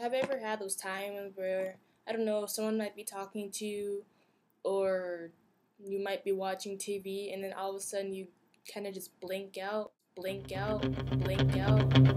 have you ever had those times where, I don't know, someone might be talking to you, or you might be watching TV, and then all of a sudden you kind of just blink out, blink out, blink out?